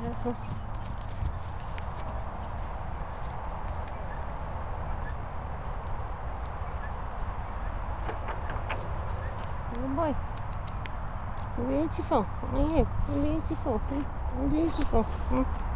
Careful. Good boy. You're beautiful, aren't you? You're beautiful. You're beautiful.